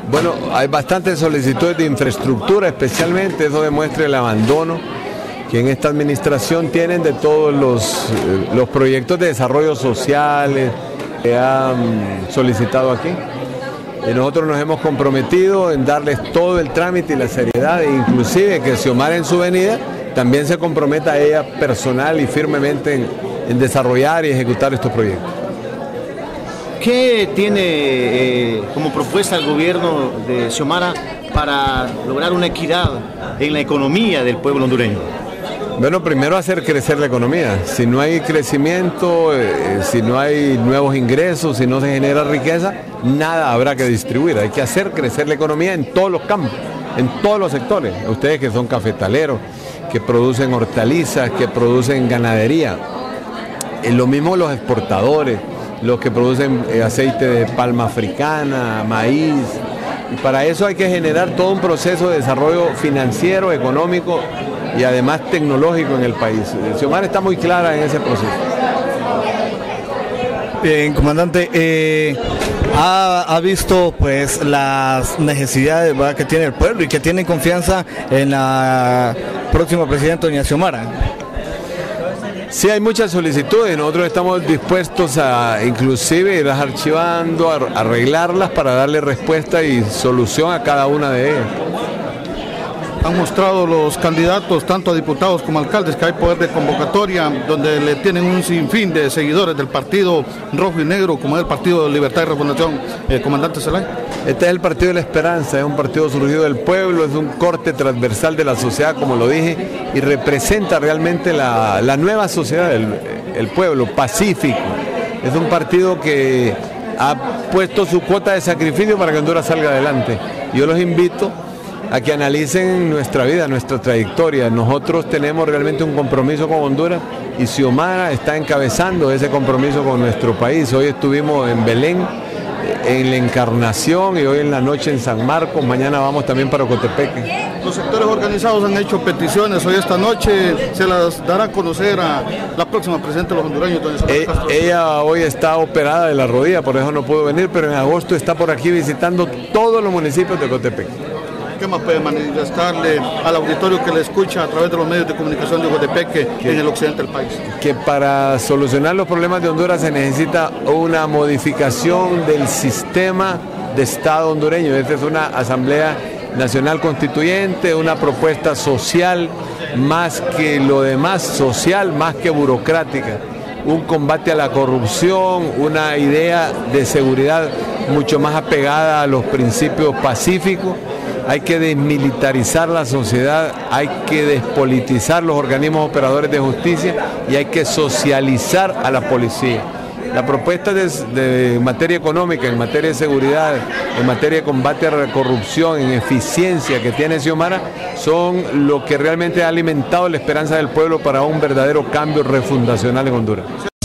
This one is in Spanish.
Bueno, hay bastantes solicitudes de infraestructura, especialmente eso demuestra el abandono que en esta administración tienen de todos los proyectos de desarrollo sociales que han solicitado aquí. Y nosotros nos hemos comprometido en darles todo el trámite y la seriedad, e inclusive que Xiomara en su venida también se comprometa a ella personal y firmemente en desarrollar y ejecutar estos proyectos. ¿Qué tiene como propuesta el gobierno de Xiomara para lograr una equidad en la economía del pueblo hondureño? Bueno, primero hacer crecer la economía. Si no hay crecimiento, si no hay nuevos ingresos, si no se genera riqueza, nada habrá que distribuir. Hay que hacer crecer la economía en todos los campos, en todos los sectores. Ustedes que son cafetaleros, que producen hortalizas, que producen ganadería. Lo mismo los exportadores, los que producen aceite de palma africana, maíz. Y para eso hay que generar todo un proceso de desarrollo financiero, económico y además tecnológico en el país. Xiomara está muy clara en ese proceso. Bien, comandante, ha visto pues las necesidades, ¿verdad?, que tiene el pueblo y que tiene confianza en la próxima presidenta doña Xiomara. Sí, hay muchas solicitudes, nosotros estamos dispuestos a inclusive irlas archivando, a arreglarlas para darle respuesta y solución a cada una de ellas. Han mostrado los candidatos, tanto a diputados como alcaldes, que hay poder de convocatoria, donde le tienen un sinfín de seguidores del Partido Rojo y Negro, como es el Partido de Libertad y Refundación. Comandante Zelay. Este es el Partido de la Esperanza, es un partido surgido del pueblo, es un corte transversal de la sociedad, como lo dije, y representa realmente la nueva sociedad del pueblo, pacífico. Es un partido que ha puesto su cuota de sacrificio para que Honduras salga adelante. Yo los invito a que analicen nuestra vida, nuestra trayectoria. Nosotros tenemos realmente un compromiso con Honduras y Xiomara está encabezando ese compromiso con nuestro país. Hoy estuvimos en Belén, en la Encarnación, y hoy en la noche en San Marcos. Mañana vamos también para Ocotepeque. Los sectores organizados han hecho peticiones. Hoy esta noche se las dará a conocer a la próxima presidenta de los hondureños, doña Xiomara Castro. Ella hoy está operada de la rodilla, por eso no pudo venir, pero en agosto está por aquí visitando todos los municipios de Ocotepeque. ¿Qué más puede manifestarle al auditorio que le escucha a través de los medios de comunicación de Ocotepeque en el occidente del país? Que para solucionar los problemas de Honduras se necesita una modificación del sistema de Estado hondureño. Esta es una Asamblea Nacional Constituyente, una propuesta social, más que lo demás, social, más que burocrática. Un combate a la corrupción, una idea de seguridad mucho más apegada a los principios pacíficos. Hay que desmilitarizar la sociedad, hay que despolitizar los organismos operadores de justicia y hay que socializar a la policía. La propuesta de materia económica, en materia de seguridad, en materia de combate a la corrupción, en eficiencia que tiene Xiomara, son lo que realmente ha alimentado la esperanza del pueblo para un verdadero cambio refundacional en Honduras.